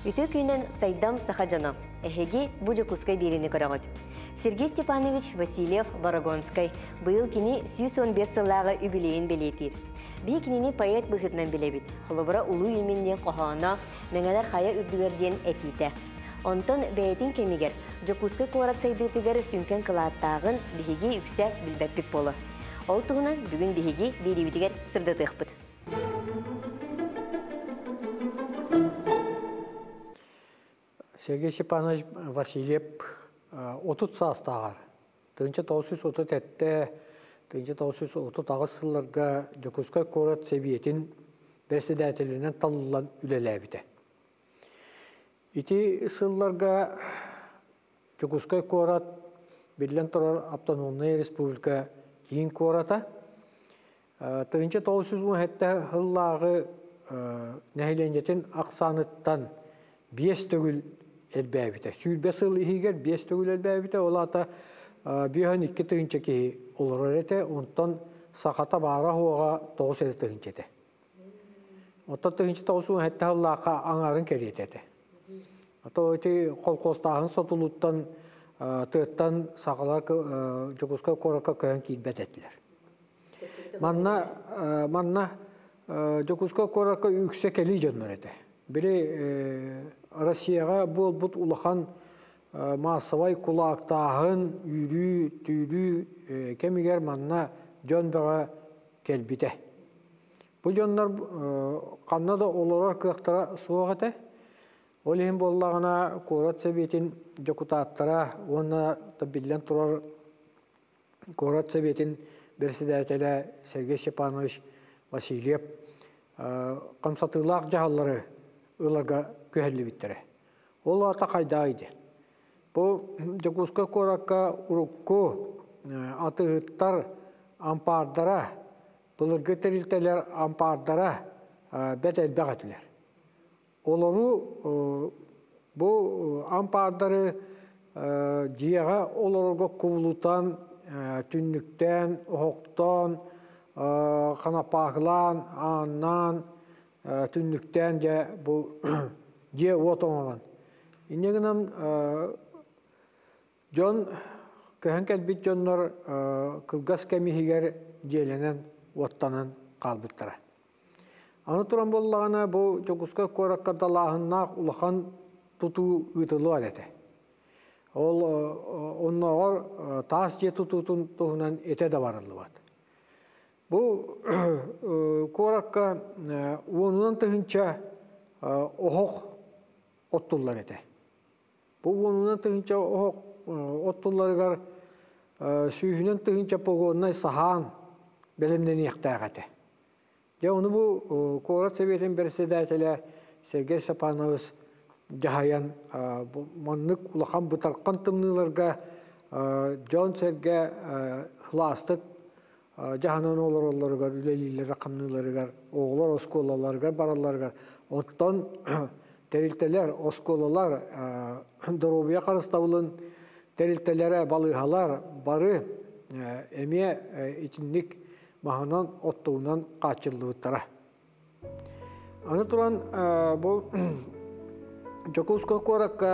Үтө күйнен Сайдам Сахаджана, эхеги Буджакускай берені көрағыд. Сергей Степанович Васильев Барагонскай бұйыл кені 115 сыллағы үбілейін белетір. Бей кенені поэт бұғытнан білебіт. Құлыбыра ұлу елменне қоғана мәңәлер қая үрдігерден әтейті. Онтон бәйетін кемегер Жакускай қорат сайдытығыр сүнкен қылаттағын бігеге үксе білбәппік болы. Ол тұғынан бүгін бігеге беребітігер сырдатықпыд. Сергей Степанович Васильев 30 састағар. 1937-те, 1930 сылларға Жакускай қорат себиетін берседәтелінен талылан үлеләбіді. Ити сылларға Жакускай қорат Берлен тұрар автономный республика кейін қората. 1917-те ғыллағы нәхиленетін ақсаныттан 5 төгіл әлбәбіті. Сүйілбе сыл егер 5 төгіл әлбәбіті, ол ата бүйін 2 түйінші кейі олар әреті, онтан сақата бара хуаға 9 әрі түйінші әді. Онтан түйінші 9 әтті ғыллаққа аңарын кәретеді. Ата өте қолқостағын сотылуттан түйіттен сақалар Жакускай қораққа көйін кейбет әділер. Манна Жакускай қораққа үксе кәлі жонлар әді. Білі Россияға бұл бұт ұлақан массавай құлақтағын, үйрі, түйрі, кемігер манна жон баға кәлбіті. Бұл жонлар қаннада оларар қықтара суағыты. Олейін болағына қорат сәбетін жокутаттара, оны білден тұрар қорат сәбетін берседәтелі Сергей Степанович Васильев қамсатылақ жағалары оларға көхәлі біттірі. Ол ата қайдайды. Бұл Жакускай қораққа ұрыққы атығыттар ампардара, бұлырғы тәрілтелер ампардара бәт әлбәқ әтілер. Олару бұл ампардары жияға оларға құбылутан, түнніктен, ұқықтан, қанапағылан, аннан, түнніктен бұл же отоңылан. Инегінім жон, көхін кәлбет жонлар қылғас кәмихігер желенен оттанын қалбыттыра. Аны тұран болағына бұл Жакускай қораққа далағыннақ ұлақан тұту ұйтылу әлеті. Ол оннағыр тас же тұтутын тұғынан ете де барылы бады. Бұл қораққа онынан тұхынша оғық оттулар ете. Бұл онынан тұхынша оғық оттуларығар сүйінен тұхынша погоннай сахан бәлімден еқтайға ете. Оны бұл қорат себетін берседәтелі Сергей Степанович жағайан маннық ұлақан бұтарқан тымныларға Джон Серге хластық Жаһанан олар үлелилер рақамныларыгар, оғылар осколаларыгар бараларыгар. Оттан тәрілтелер, осколалар, дұробия қарыстауылын тәрілтелері балығалар бары әме итінник мағынан оттуынан қачылы бұттара. Аны тұран бұл Жакускай қораққа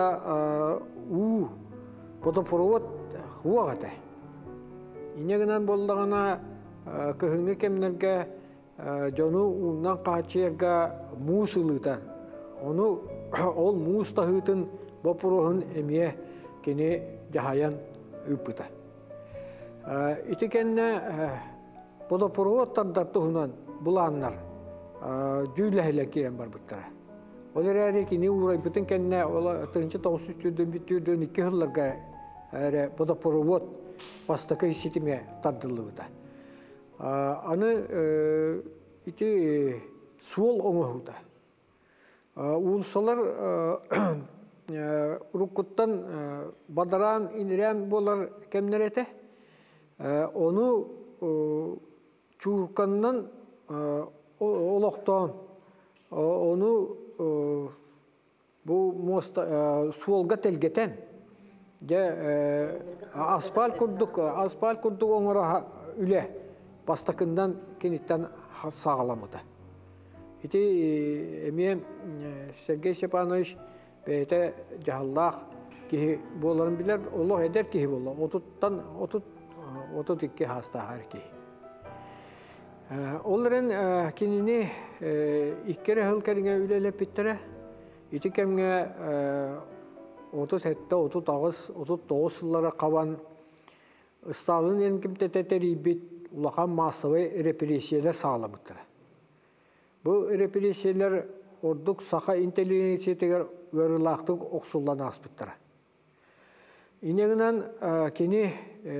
водопровод хуағаты. Инегінен болдағына көхіңі кемнерге жону ұннан қачерге мұс ұлытан. Ол мұс тағытын бопырығын әмие кені жағаян үппіті. Итекенне водопровод тардартығынан бұланнар жүйләхілі керен бар бұттара. Олар әрі кені ұрай бұтын кәнне 1992 жылларға әрі водопровод бастықы есетіме тардылы бұта. Аны суол оңы бұта. Улсалар ұрыққыттан бадаран инірен болар кәмнер әті. Оны чуырқаннан олықтан, оны суолға тәлгетен. Аспал күрдік оңыра үле бастықындан кенеттен сағаламыды. Ити мен Сергей Степанович beyte cahallaq ki boların biler Allah eder ki bolla. Otut iki hasta her ki. Onların kinini ikkere hılkarına ülele bittere. İtikemge otut hette, otut ağız, otut doğusullara kavan Stalin enkim teteteri bit ulaqan masavı represiyeler sağlamıdır. Bu represiyeler orduk saqa inteligensiyeteger görülaqtık oqsullan aspıttır. İneğinden kini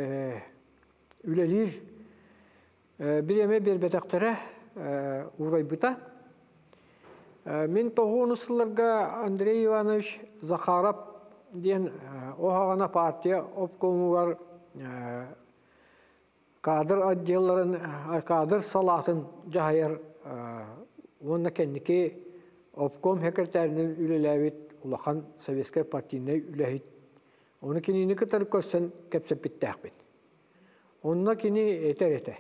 ülelir bir eme bir betaktere uğrayıbıta. Min toğunuslarga Andrei Ivanoviç Zakharov diyen o hağına partiya opkomu var kadır addiyaların, kadır salatın cahayar onunla kendiki opkom sekreterinin ülelevit ulaqan Sovetskay partiyine ülehit. Onu kinini kıtar körsen kepsep bittağbin. Onunla kini eter ete.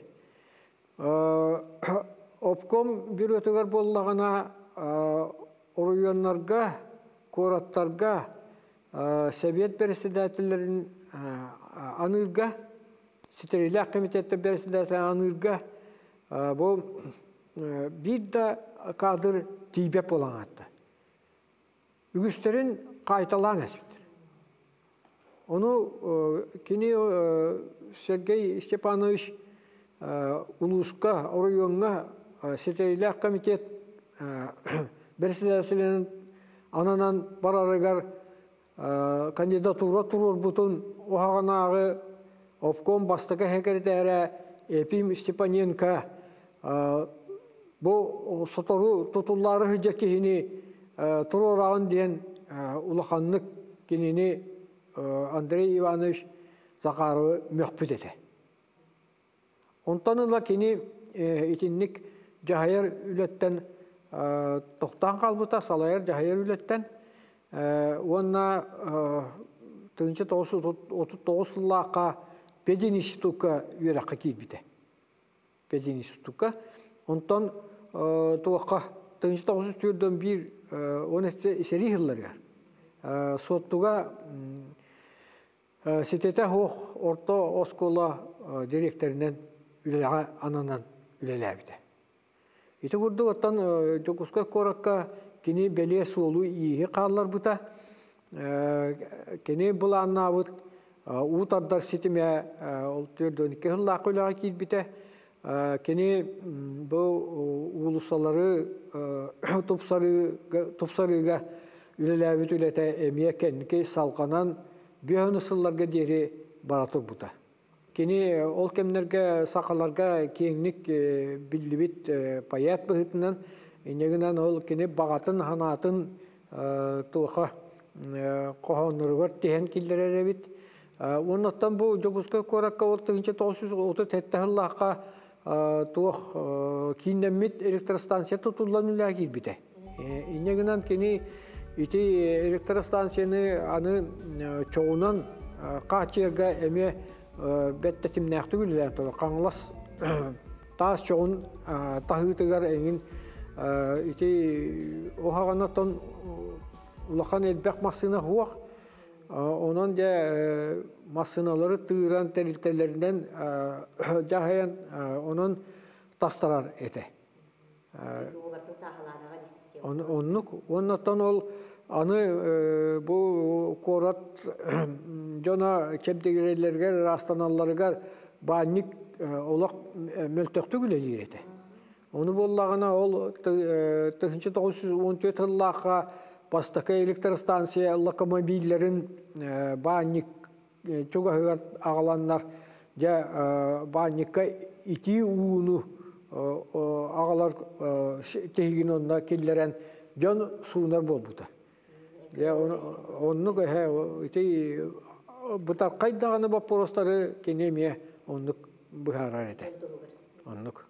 Opkom bir ötüger bollağına oruyonlarga, koratlarga, Sovet presidentlerin anırga, Siterilak Komiteti presidentlerin anırga, bu bir de kadır tibep olan hatta. Ügüsterin kaytalan esmittir. Onu kini Sergey Stepanovich Uluska, Oruyonga, Siterilak Komitet presidentlerin ananan bararıgar kandidatura turur butun o hağanağı Opkom bastığı sekreteri Epim Stepanenko bu sotoru tutulları hıcakihini tururağın diyen ulaqanlık kinini Andrei Ivanoviç Zakharov'u möhbüt ete. Ontanıla kini itinlik cahayar ületten toqtan kalbıta salayar cahayar ületten Ona tığınca 39'luğa Pedin institutka üyerakka kilbide. Pedin institutka. Ondan tuğaqa tığınca 9 türden bir onu eseri yıllar yer. Sottuğa sitete hoq orta oskola direktöründen ülelega ananan ülelebide. İti kurdu otan Jokuska korakka kini beliye solu iyi qallar buta. Kini bulanna but utardar sitime olturdun ki hılla qulağa kilbite. Kini bu ulusaları topsarıga ülelebit ülete emiye kendiki salqanan bir nısıllarga deri baratur buta. Kini ol kemlerge saqalarga kenglik billibit payat bıhıtından İneğinden ol kini bağatın hanatın tuğa qohonurgar tehen killere bit. Ondan bu Jokuska korakka oltığınca 930 tettahıllaqqa tuğa kinnemit elektrostansiya tutullan ülagir bite. İneğinden kini iti elektrostansiyani anı çoğunan qaçerga eme bettetim näxtü gülen to qanlas tas çoğun tahıtıgar engin iti o hağanatan ulaqan elbek masına huaq onun da masınaları tığıran teriltelerinden cahayan onun tastarar ete. Ondan ol anı bu korat jona çepdegilerlerge rastanallarga bannik olaq möltöktü gülelir ete. Onu bollağına ol 1914 yıllığa bastaka elektrostansiya lokomobillerin bannik çok ağalanlar ya bannika iti uunu ağalar tehgin onda killeren can sunar bol buta. Ya onu he iti butar kaydağını baporosları kenemiye onu bu hararete. Onluk.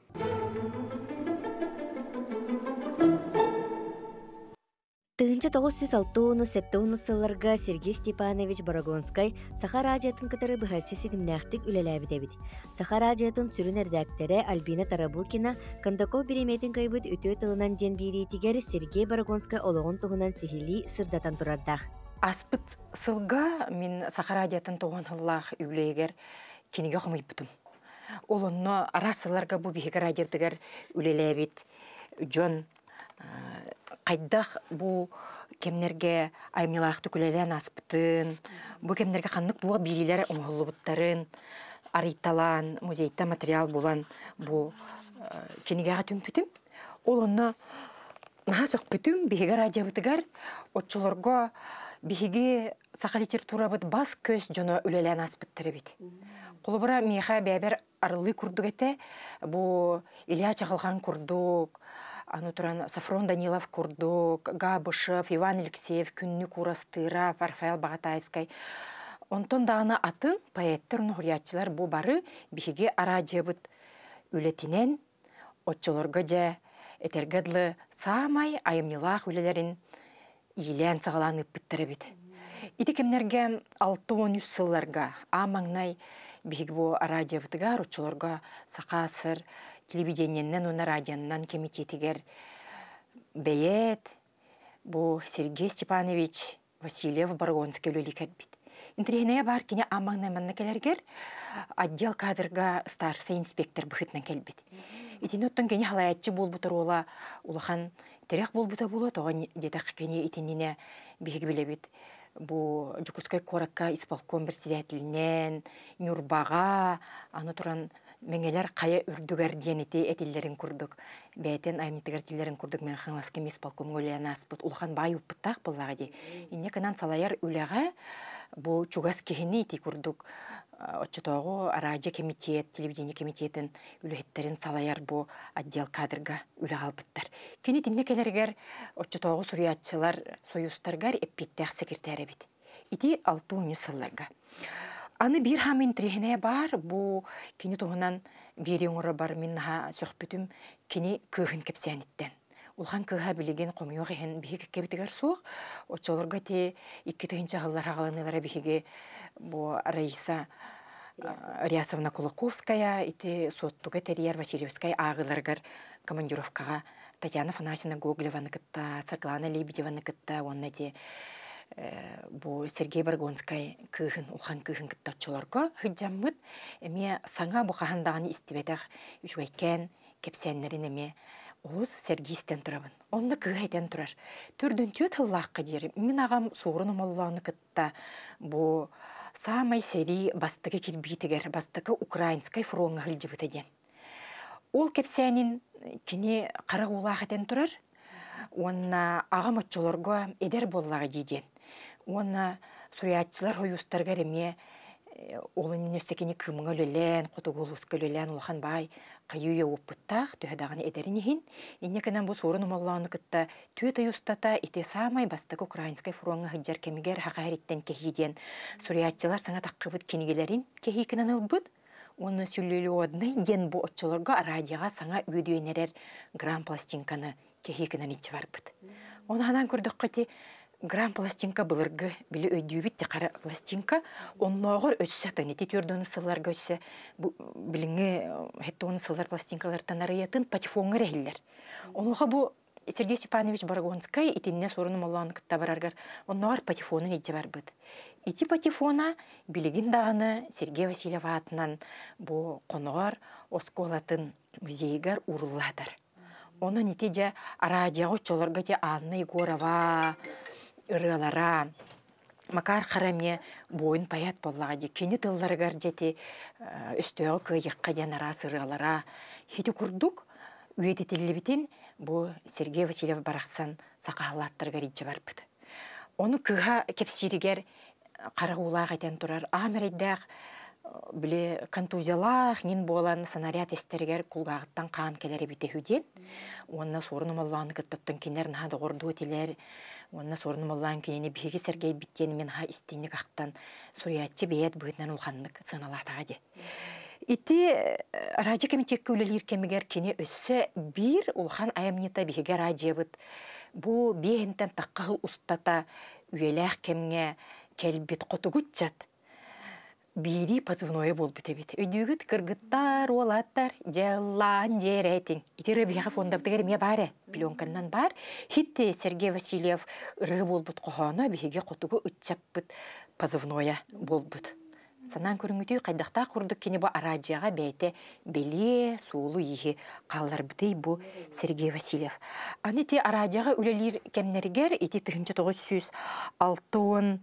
1906 сылларга Сергей Степанович Барагонскай Саха радиотын кытары быхачы сидимнәхтик үлеләбидебит. Саха радиотын сүрін әрдәктері Альбина Тарабукина Кондаков биреметін кайбыт өтө тылынан ден биритигер Сергей Барагонскай олығын туғынан сихили сырдатан турардақ. Аспыт сылга мен Саха радиотын туған хыллах үлегер кенеге қымай бұтым. Олынны арасыларға бұл бейгі радиотығар үлеләбит. Жон қайдақ бұл кемнерге аймилақты күлелен аспытын, бұл кемнерге қанық бұға бейлілер ұмғылы бұттарын, ариталан, музейта материал болан бұл кенегеға түмпітім. Ол оны наға соқпытым бейгі радиобытығар, отчыларға бейгі сақа литература бұд бас көз жоны үлелен аспыттыры бейді. Қолыбыра мейха бәбер арылы күрдік әті, бұл Илья Чағылған күрдік, аны туран Сафрон Данилов курдук, Габышев, Иван Алексеев, Күннік Урастыра, Рафаэл Багатайскай. Онтон дағына атын поэттер нұғриятчылар бұ бары бігеге арадиябыт үлетінен, отчыларға жа этергедлі самай айымнилақ үлелерін илен сағаланы бүттірі бет. Иді кемнерге 6-13 сылларға амаңнай бігеге бұ арадиябытыгар отчыларға сақасыр, телевидениеннен, оны радионнан комитетігер бәйет, бұл Сергей Степанович Васильев Барагонский өлі кәдбет. Интерегенеге бар кене амаңнайманна кәлергер отдел кадрға старший инспектор бұхытнан кәлбет. Итін оттан кене халаятчы бол бұтыр ола улахан терек бол бұта болу, тоған детақ кене итініне бейгі білебет. Бұл Жукускай коракка исполком председателінен, Нюрбаға, аны тұран меңелер қая үрдігер денеті әтелерін күрдік. Бәйтен айметтігер телерін күрдік мен қаңлас кемес полком өліян аспыт. Улахан бай ұппыттақ болаға де. Инне кынан салайар үліға бұл чугас кехіне еті күрдік. Отчытоғы радио комитет, телевидение комитетін үліхеттерін салайар бұл отдел кадрға үлі қалбыттар. Кені тінне келергер отчытоғы сұриятчылар союстарғар әппеттәқ секретәрі бет. Ити 6-10 сылларға. Аны бір хамын трехіне бар, бұл кені туғынан бір өңірі бар меннаға сөқпетім кені көғін кепсәніттен. Улхан көға білеген қомиоқ ехен бігі кәбітігер соқ, отчоларға те 2-тігінші ғылар ағаланылары бігі бұл Раиса Рясовна Кулаковская, ити соттуға Терьер Васильевская ағыларғар командировкаға Татьяна Фанасьевна Гоголеваны кітта, Саклана Лебедеваны кітта, онна те бұл Сергей Барагонскай күйін, ұлған күйін кіттатчыларға хүджаммыд, әме саңа бұқағандағаны істебетақ үшгайкен кепсәнлерін әме олыз Сергейстен тұрабын. Онны күйәйтен тұрар. Түрдің түйет ұллаққа дері. Мен ағам соғырыным олағыны кітта бұл самай сери бастығы келбейтігер, бастығы украинскай фронға ғылжыбытаден. Ол кепсәнін кені қарақ олақ әтен тұрар, онна ағам отчыларға едер боллаға дейден. Оны сұриятчылар хойустарға реме олының өстекені кымыңа өлелен, қотығылысқа өлелен олған бай қайуя опыттақ түйедағаны едерін ехін. Иннекінен бұл сорыным олағаны кітті түйет айустата ете самай бастығы украинскай фронға ғыджар кемігер хақайреттен кехиден. Сұриятчылар саңа таққыбыт кенегелерін кехикінен ылбыт. Оны сүлелі одны ден бұл отчыларға радиоға саңа өдуенерер грам пластинканы кехикінен итчі барбыт. Оны анан көрдік қыте грам пластинка бұлырғы білі өйдеубіт те қара пластинка, оннағыр өтсәтін, еті түрдіні сылларға өтсә, біліңі әттіғыны сыллар пластинкалардан арыятын патефонғыр әйілер. Онуға бұл Сергей Степанович Барагонскай итінне сорыным олағаны күтті барарғар, оннағыр патефонын етті барбыд. Ити патефона білігін дағыны Сергей Васильев атынан бұл қонығар осколатын музейгар урылладыр. Оны нетеже радиоға чоларға те Анна Егорова, ырылара, Макар Хараме бойын паят боллаға де, кені тылларығар жеті өстеуі көйіққа ден арасы ырылара. Хеті күрдік, үйеті тілі бұл Сергей Васильев барақсан сақалаттырға риджі барбыды. Оны кыға кепсирігер қарағулақ әтен тұрар, амерейдәқ, біле контузиялақ нен болан санарият естерігер құлғағыттан қаан келері біте хүден. Онына сорыным Аллағын күттіттін кенерін хады ғорду өтелер. Онына сорыным Аллағын кенені бігі сәргей біттені мен ха істейінік ақтан сұриятчы бейет бұйтынан ұлғанлық сыналақтаға де. Ити радио комитетке үлелер кемегер кене өссө бир улхан аямнита биһиге радиобыт. Бу биһентен таккахыл устата үелэх кемге келбит котугутчат. Бири позывное бол битебит. Өйдүгүт кыргыттар, олаттар, жаллан жеретин. Итире биха фондаптыгер ме баре. Пленканнан бар. Хитте Сергей Васильев ыры болбут кохона биһиге котугу үтчаппыт позывное болбут. Санан көрүңүтүй кайдакта курдук кини бу арадияга бейте беле суулу ихи каллар битей бу Сергей Васильев. Аны те арадияга үлелир кемнергер ити 1906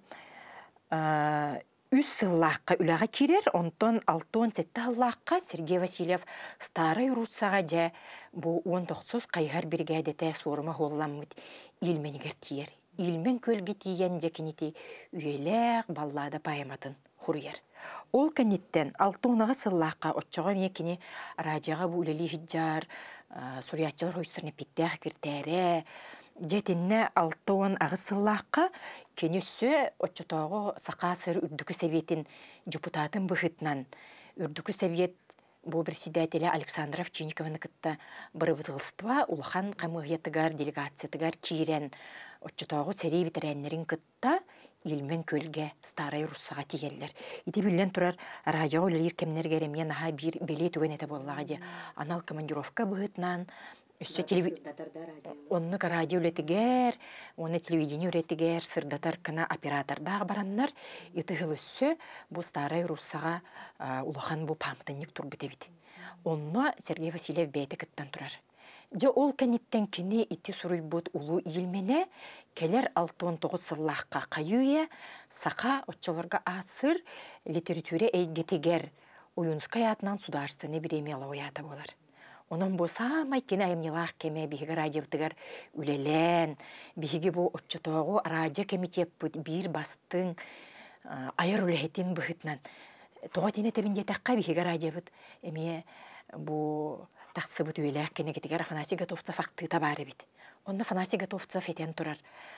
үс сыллаққа үләға кирер, онтон 6-7 Сергей Васильев Старый Руссаға жа бу 19 қайғар бригадете сорыма холламмыт илменігер тиер. Илмен көлге тиен жекінеті үйелек баллада пайыматын хурьер. Ол кәнеттен 6 сыллаққа отчоға мекені радияға бу үлелі хиджар, суриятчылар хойстырны питтәқ кіртәрі, жетінне 6 сыллаққа кенесі отчотоғы сақа сыр үрдікі сәбетін депутатын бұхытнан. Үрдікі сәбет бұл председателі Александр Овчинникованы кітті бұрыбытылыства улахан қамығиятыгар делегациятыгар кейрен отчотоғы сәрей бітірәнлерін кітті илмен көлге Старый Руссаға тиеллер. Ити білден тұрар радио өлелер кемнер керемен аға бір беле түген еті боллаға де. Анал командировка бұхытнан Онны радио үлетігер, оны телевидение үлетігер, сырдатар кына оператордағы бараннар, етігіл өссі бұл Старый Руссаға улахан бұл памтынник тұр бітебет. Онны Сергей Васильев бәйті кіттен тұрар. Жа ол кәнеттен кені итті сұруй бұд ұлу илмене, келер 6-9 сыллаққа қайуе, сақа отчыларға асыр литературе әйгетігер, ойынскай атынан сударственный премия лауреаты болар. Онан бұл самай кені айымнелақ кеме бігі радиоптығар үлелен, бігі бұл отчытоғы радио комитет бұд бір бастың айыр үлехетін бұғытнан. Тоға тені тебінде таққа бігі радио бұд, әме бұл тақсы бұд үлелек кені кетігер Афанасий Готовцев ақтығы табары бід. Онна Афанасий Готовцев етен тұрар.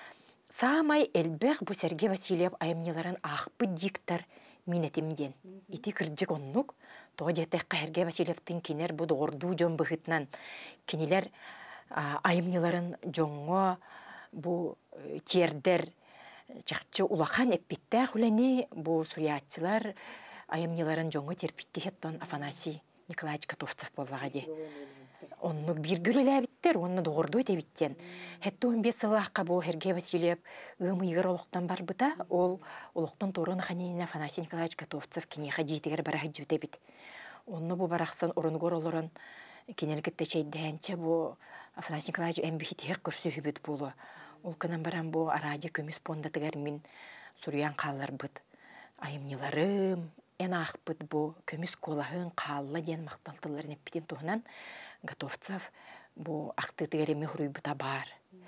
Самай әлбәқ бұл Сергей Васильев айымнеларын ақпы диктор минетімден. Ити кірджік оннук, тоға жеттек Сергей Васильевтің кенер бұд орду жон бұғытнан. Кенелер айымнеларын жоңға бұ тердер чақчы улахан әппеттәқ үләне бұ суриятчылар айымнеларын жоңға терпетті хеттон Афанасий Николаевич Готовцев боллаға де. Онны бір гүлелі әбіттер, онны доғырду өтебіттен. Хетті 15 сылаққа бұл Сергей Васильев ұйымы егер олықтан бар бұта, ол олықтан торын қанейін Афанасий Николаевич Готовцев кенеға дейтігер барағы жүтебіт. Онны бұл барақсын ұрынгор олырын кенелгітті шейдәнче бұл Афанасий Николаевич әмбихетек күрсі хүбіт болу. Ол кынан баран бұл араде көміс пондатығар мен сұруян қалар бұд. Айымнеларым, ән ақ бұд бұл көміс қолағын қалла ден мақталтыларын әппетен тұғынан Готовцев бу ақтытыгереме хуруй бута бар.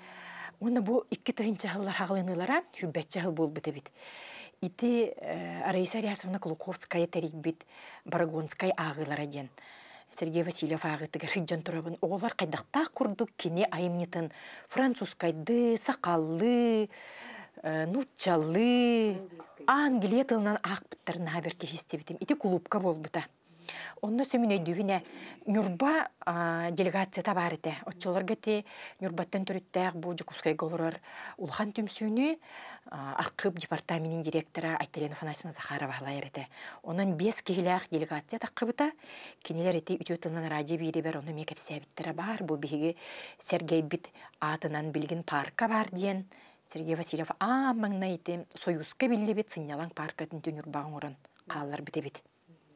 Оны бу 2 жыллар хағылынылара хүббәтчі жыл бол біті бит. Ити Раиса Рясовна Клуковская тәрік бит Барагонскай ағылара ден. Сергей Васильев ағытыгер хиджан тұрабын. Оғылар қайдақта құрдық кене айымнетін французскайды, сақаллы, нучалы, Англия тылынан ақ біттірін хаберке хесте бітім. Ити клубка бол бұта. Онны сөміне дүйіне Нюрба делегация табар еті. Отчыларға те Нюрбаттан түріттәк бұл Жукускай голырыр Улхан түмсүйіні арқып департаментінің директора Айталена Афанасьевна Захарова алайыр еті. Онын 5 кейләқ делегация таққыбыта. Кенелер еті үтетілінің радио бейді бәр, оны мекәпсі әбіттері бар. Бұл бейгі Сергей бит атынан білген парка бар дейін. Сергей Васильев маңна еті Союзка білі бет сынялан паркатын Нюрбағын ұрын қалалар біте бет.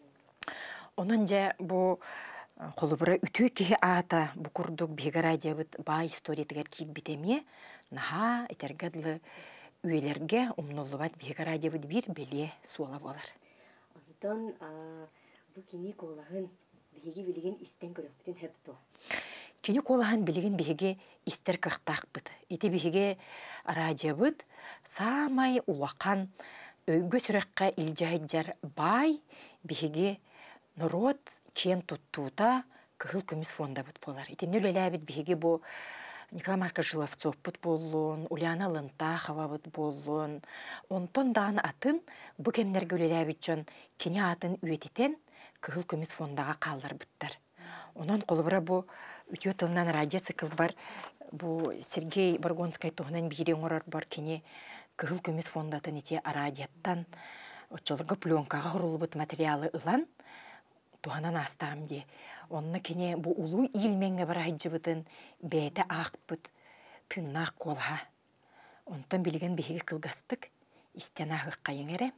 Онан жа бұл қолыбыра үті кеге ата бұл күрдік беге радиобыт бай историятығар кейк бітеме, наға этергадлы үйелерге умнулы бат беге радиобыт бір беле суала болар. Онтон бұл кені қолағын беге білеген істен көріп бүтін хөпті. Кені қолағын білеген беге істер қықтақ бұд. Еті беге радиобыт самай улақан өйгі сүрекқа илжайджар бай беге народ кен туттута кыхыл көміс фонда бұд болар. Итен өлелі әбіт беге бұл Николай Маркович Жиловцов бұд болуын, Ульяна Лынтахова бұд болуын. Онтон дағын атын бұл кемдерге өлелі әбіт жон кене атын үйететен кыһыл көмүс фондаға қаллар бұттар. Онан қолыбыра бұ үтіо тылынан радио цикл бар, бұ Сергей Баргонскай туғынан бейрен орар бар кене кыһыл көмүс фондатын ете радиаттан отчолырға пленкаға құрылы бұт материалы ылан туғанан астам де. Онны кене бұ улу илменге бар айджы бұтын бәйті ақ бұт тыннақ қолға. Онтан білген бейге кылгастык истен ағық қайын әрі.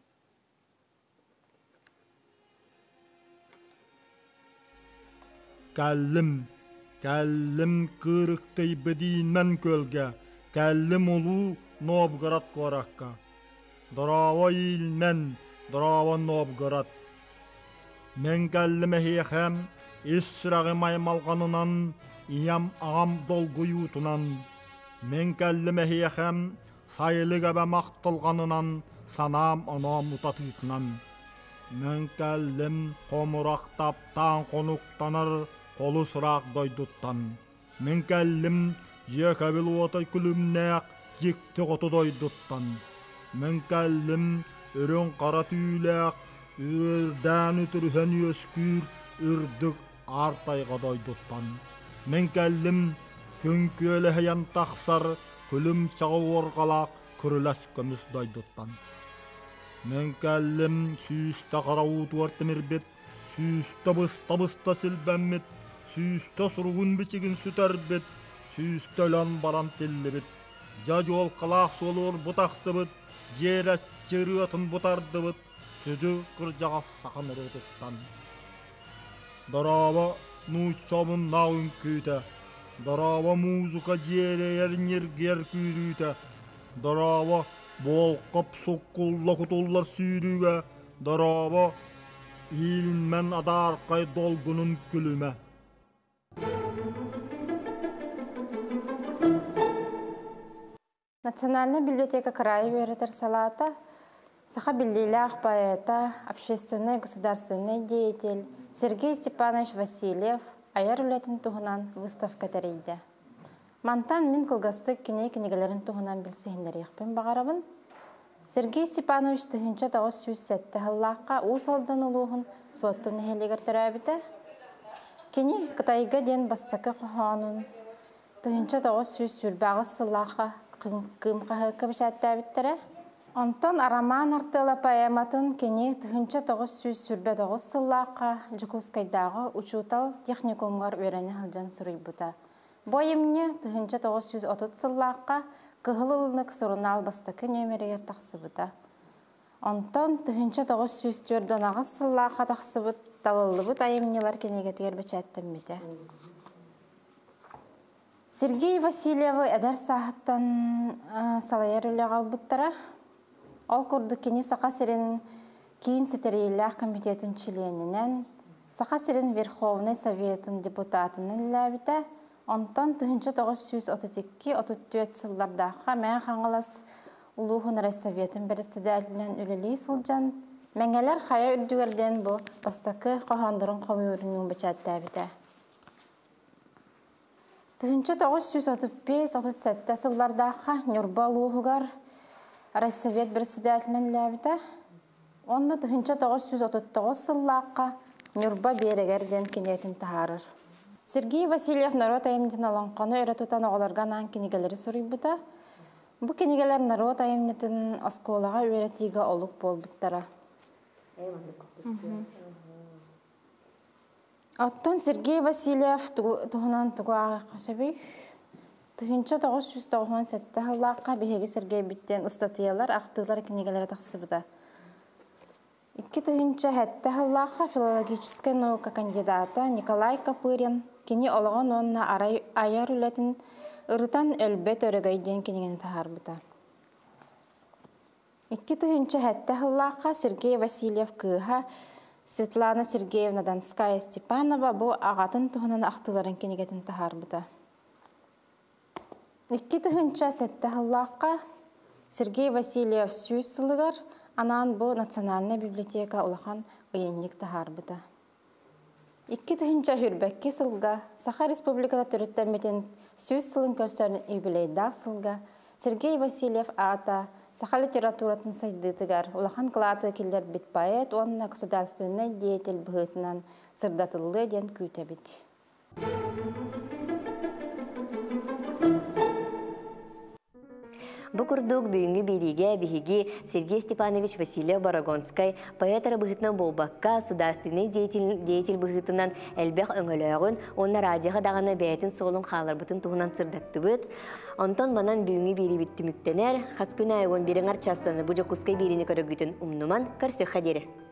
Кәллім кырықтай бідейінмен көлге, кәллім ұлу Новгород қораққа. Дұрава елмен, дұрава Новгород. Мен кәллім әхем, іс-сұрағы маймалғанынан, иям ағам долгуютынан. Мен кәллім әхем, сайлы кәбә мақтылғанынан, санам анам ұтатытынан. Мен кәллім қомырақтап таң қонуқтаныр, қолы сұрақ дойдуттан. Мен кәллім жекәбіл отай күлімнәк жекті қоты дойдуттан. Мен кәллім үрін қара түйіләк, үрдән үтірген өскүр, үрдік артайға дойдуттан. Мен кәллім күнкөлі хаян тақсар, күлім чағыл орғалақ, күріләс көміс дойдуттан. Мен кәллім сүйісті қара ұтуартымыр бет, сүйісті бұста сілбәммет, сүйісті сұрғын бічігін сүтәр бет, сүйісті өлан баран телі бет. Жажы ол қалақ солуыр бұтақсы бет, жерәт жері атын бұтарды бет, сөді қыржаға сақын ұрғыттан. Дарава нұшчабын науын көйті, дарава музыка жерейер нергер күйрүйті, дарава болқып соққылла құтыллар сүйріге, дарава илмен адарқай долгунун күліме. Национальная библиотека края Веретер Салата, Саха-Белилях, поэта, общественный и государственный деятель Сергей Степанович Васильев, аяр үлетін туғынан выставка тәрейді. Мантан мен кылгастык кенегелерін туғынан білсігіндер еқпен бағарабын. Сергей Степанович тыгынча 907 хыллаққа усалдан улуғын соттын хелегер төрәбіті. Кене Қытайға ден бастықы құханын тыгынча 900 сүрбағы сыллаққа кымқағы көбішәттәбіттірі. Онтан араман артыла поэматын кене тыгынча 900 сүрбә 9 сыллаққа Жукускайдағы учутал техникумғар өрәне хылжан сұрый бұта. Бойымне тыгынча 930 сыллаққа кыһылылынык сурунал бастакы нөмерегер тақсыбыта. Онтон тыгынча 904 ағыз сыллаққа тақсыбыт талылыбыт айымнелар кенегетігер бәчәттімметі. Сергей Васильевы әдәр сағыттан салайар үлі қалбыттара. Ол күрді кені Сақа Сирин кейін сетерейлер комитетін членінен, Сақа Сирин Верховный Советын депутатының ләбіті, онтон 1932-34 сыллардаққа мән қаңылас Улуғын Райсоветін бірісідәлінен үлілей сылжан, мәңгелер қая үрдігерден бұл бастақы қоғандырын қомиөрінің бәчәтті әбіті. 1935-37 сыллардаққа Нюрба Улуғығар Райсовет бірісідәлінен ләбіті, онны 1939 сыллаққа Нюрба берегерден кенетін тағарыр. Сергей Васильев народ айымден аланқаны өретутан оғыларған аң кенегелері сұрый бұта. Бұ кенегелер народ айымден осколаға өретігі олық бол бұттара. Оттон Сергей Васильев тұғынан тұғағы қашабей. 1997 ғыллаққа бігеге Сергей біттен ұстатиялар, ақтығылар кенегелері тақсы бұта. 2007 ғыллаққа филологическая наука кандидата Николай Капырин кені олығын онына аяр үлетін ұрытан өлбет өрігайден кенегені тағар бұта. 2007 ғыллаққа Сергей Васильев кыға Светлана Сергеевна Донская Степанова бұл ағатын тұғынан ақтығыларын кенегетін тағар бұта. 2007 ғыллаққа Сергей Васильев сүйіз сылығар анан бұл Национальная библиотека улахан ұйеннік тағар бұта. 2000 хүрбәкке сылға Саха Республикада түріттәметін сүйіз сылын көрсәрін үйбілейдақ сылға Сергей Васильев ата саха литературатын сайдытыгар улахан клаты килдер бит поэт, онна государственный деятель быгытынан сырдатылы ден күтәбит. Бу курдук бүгүнгү бириге биһиги Сергей Степанович Васильев Барагонскай поэтара быһытынан болбакка государственный деятель быһытынан элбэх өңөлөөгүн онна радиоға дагана бәйтин соолун хааларбытын туһунан сырдаттыбыт. Онтон манан бүгүнгү бири биттимиктенер хас күн айгон бириңар частаны бу жокускай бирини көрөгүтүн умнуман көрсөк хадери.